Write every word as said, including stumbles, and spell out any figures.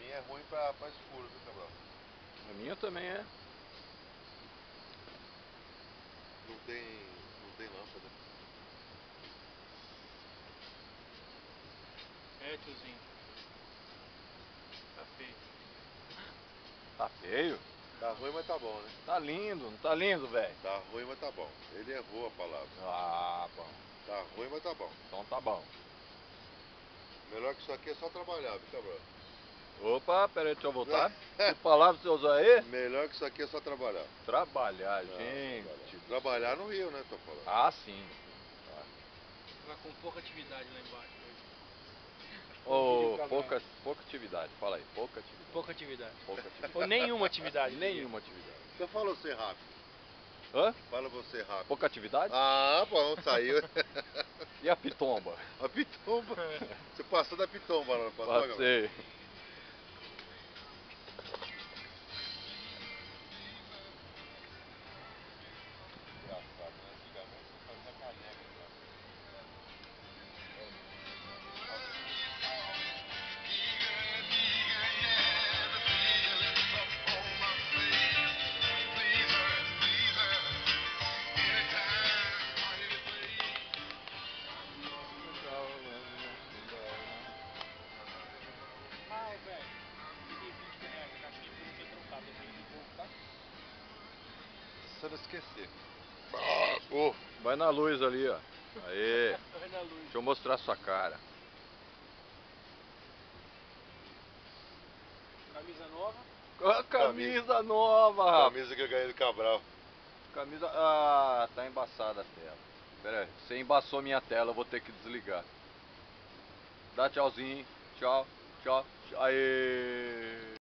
minha é ruim pra, pra escuro, viu, Cabral? A minha também é. Não tem, não tem lâmpada. É, tiozinho. Tá feio. Tá feio? Tá ruim, mas tá bom, né? Tá lindo, não tá lindo, velho? Tá ruim, mas tá bom. Ele errou a palavra. Ah, bom. Tá ruim, mas tá bom. Então tá bom. Melhor que isso aqui é só trabalhar, viu, Cabral? Opa, peraí, deixa eu voltar. Que palavra você usou aí? Melhor que isso aqui é só trabalhar. Trabalhar, Não, gente. Trabalhar. Trabalhar no Rio, né, tô falando. Ah, sim. Tá. Vai com pouca atividade lá embaixo hoje. Ô, oh, pouca, pouca atividade, fala aí, pouca atividade. Pouca atividade. Pouca atividade. Ou nenhuma atividade. Nenhuma atividade. Então fala você rápido. Hã? Fala você rápido. Pouca atividade? Ah, bom, saiu. E a pitomba? A pitomba. Você passou da pitomba lá, não passou? Passei. Engraçado, né? Antigamente você fazia caneca, né? Ah, velho. Peguei vinte reais, a caixinha que eu não tinha trocado. Eu vendi pouco, tá? Se eu não esquecer. Oh, vai na luz ali, ó. Aê. Vai na luz. Deixa eu mostrar sua cara. Camisa nova. Camisa, camisa nova, rapaz. Camisa que eu ganhei do Cabral. Camisa. Ah, tá embaçada a tela. Pera aí, você embaçou minha tela, eu vou ter que desligar. Dá tchauzinho. Tchau, tchau. Aê.